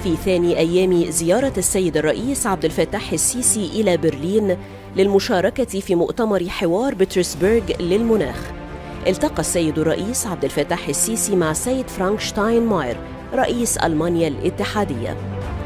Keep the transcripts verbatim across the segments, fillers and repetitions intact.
في ثاني أيام زيارة السيد الرئيس عبد الفتاح السيسي إلى برلين للمشاركة في مؤتمر حوار بطرسبرغ للمناخ، التقى السيد الرئيس عبد الفتاح السيسي مع السيد فرانك شتاينماير رئيس ألمانيا الاتحادية.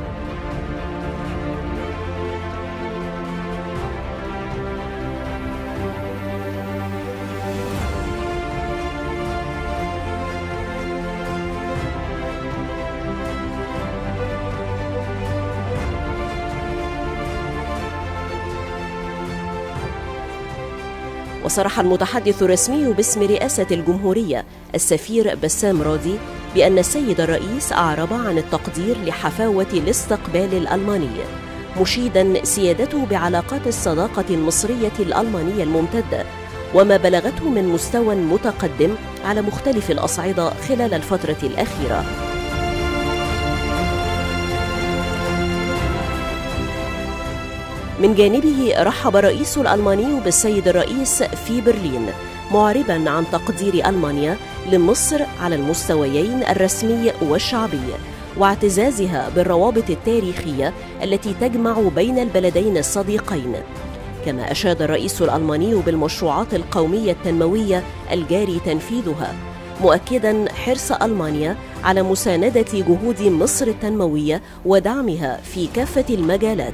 وصرح المتحدث الرسمي باسم رئاسة الجمهورية السفير بسام راضي بأن السيد الرئيس أعرب عن التقدير لحفاوة الاستقبال الألماني، مشيداً سيادته بعلاقات الصداقة المصرية الألمانية الممتدة وما بلغته من مستوى متقدم على مختلف الأصعدة خلال الفترة الأخيرة. من جانبه رحب الرئيس الألماني بالسيد الرئيس في برلين، معرباً عن تقدير ألمانيا لمصر على المستويين الرسمي والشعبي واعتزازها بالروابط التاريخية التي تجمع بين البلدين الصديقين. كما أشاد الرئيس الألماني بالمشروعات القومية التنموية الجاري تنفيذها، مؤكداً حرص ألمانيا على مساندة جهود مصر التنموية ودعمها في كافة المجالات.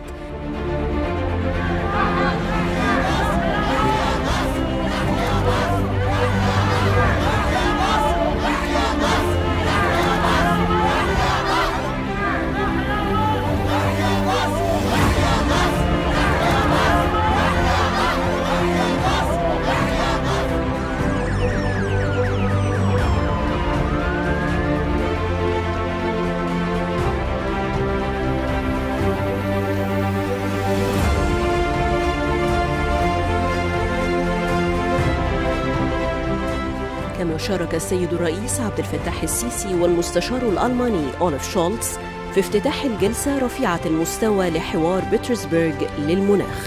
كما شارك السيد الرئيس عبد الفتاح السيسي والمستشار الألماني أولف شولتز في افتتاح الجلسة رفيعة المستوى لحوار بطرسبرغ للمناخ.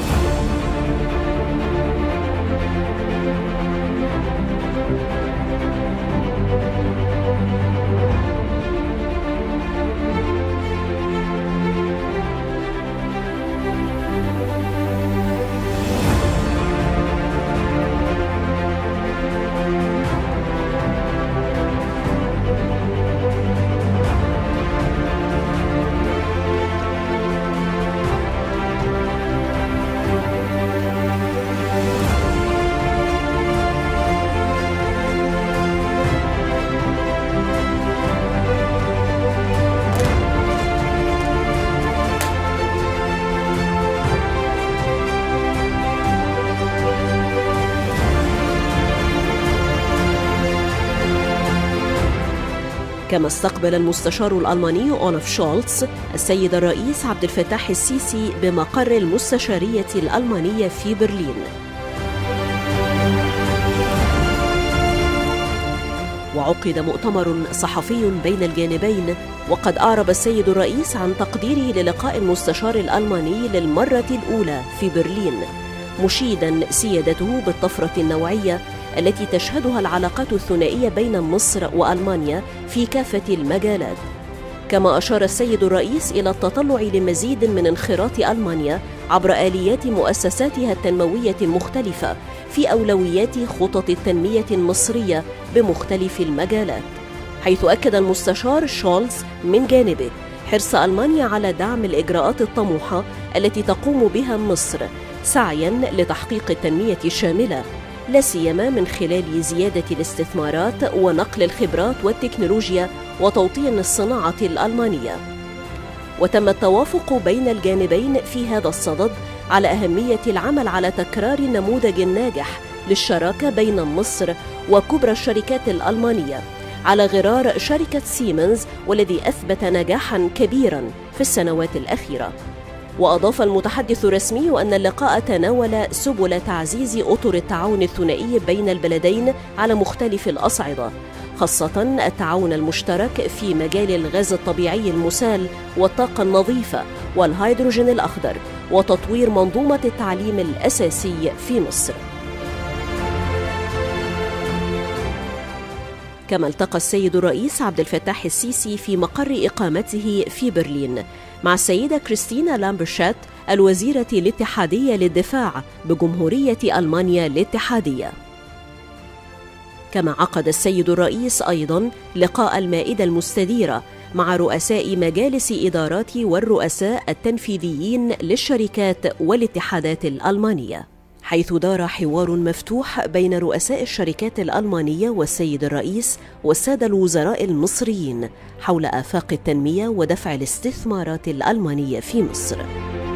كما استقبل المستشار الألماني أولف شولتز السيد الرئيس عبد الفتاح السيسي بمقر المستشارية الألمانية في برلين. وعقد مؤتمر صحفي بين الجانبين، وقد أعرب السيد الرئيس عن تقديره للقاء المستشار الألماني للمرة الأولى في برلين، مشيداً سيادته بالطفرة النوعية التي تشهدها العلاقات الثنائية بين مصر وألمانيا في كافة المجالات. كما أشار السيد الرئيس إلى التطلع لمزيد من انخراط ألمانيا عبر آليات مؤسساتها التنموية المختلفة في أولويات خطط التنمية المصرية بمختلف المجالات، حيث أكد المستشار شولتز من جانبه حرص ألمانيا على دعم الإجراءات الطموحة التي تقوم بها مصر سعياً لتحقيق التنمية الشاملة، لا سيما من خلال زيادة الاستثمارات ونقل الخبرات والتكنولوجيا وتوطين الصناعة الألمانية. وتم التوافق بين الجانبين في هذا الصدد على أهمية العمل على تكرار النموذج الناجح للشراكة بين مصر وكبرى الشركات الألمانية على غرار شركة سيمنز، والذي أثبت نجاحاً كبيراً في السنوات الأخيرة. وأضاف المتحدث الرسمي أن اللقاء تناول سبل تعزيز أطر التعاون الثنائي بين البلدين على مختلف الأصعدة، خاصة التعاون المشترك في مجال الغاز الطبيعي المسال والطاقة النظيفة والهيدروجين الأخضر وتطوير منظومة التعليم الأساسي في مصر. كما التقى السيد الرئيس عبد الفتاح السيسي في مقر إقامته في برلين مع السيدة كريستينا لامبرشات الوزيرة الاتحادية للدفاع بجمهورية ألمانيا الاتحادية. كما عقد السيد الرئيس أيضاً لقاء المائدة المستديرة مع رؤساء مجالس إدارات والرؤساء التنفيذيين للشركات والاتحادات الألمانية، حيث دار حوار مفتوح بين رؤساء الشركات الألمانية والسيد الرئيس والسادة الوزراء المصريين حول آفاق التنمية ودفع الاستثمارات الألمانية في مصر.